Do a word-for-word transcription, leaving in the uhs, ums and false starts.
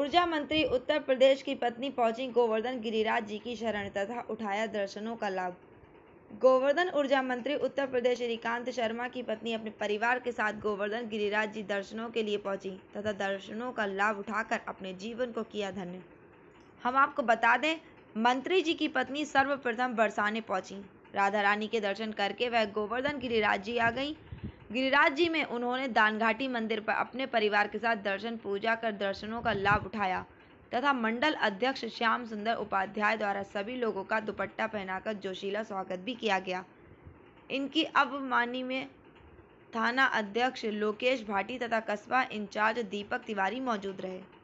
ऊर्जा मंत्री उत्तर प्रदेश की पत्नी पहुंची गोवर्धन गिरिराज जी की शरण तथा उठाया दर्शनों का लाभ। गोवर्धन ऊर्जा मंत्री उत्तर प्रदेश श्रीकांत शर्मा की पत्नी अपने परिवार के साथ गोवर्धन गिरिराज जी दर्शनों के लिए पहुंची तथा दर्शनों का लाभ उठाकर अपने जीवन को किया धन्य। हम आपको बता दें, मंत्री जी की पत्नी सर्वप्रथम बरसाने पहुंची। राधा रानी के दर्शन करके वह गोवर्धन गिरिराज जी आ गई। गिरिराज जी में उन्होंने दानघाटी मंदिर पर अपने परिवार के साथ दर्शन पूजा कर दर्शनों का लाभ उठाया तथा मंडल अध्यक्ष श्याम सुंदर उपाध्याय द्वारा सभी लोगों का दुपट्टा पहनाकर जोशीला स्वागत भी किया गया। इनकी अवमानी में थाना अध्यक्ष लोकेश भाटी तथा कस्बा इंचार्ज दीपक तिवारी मौजूद रहे।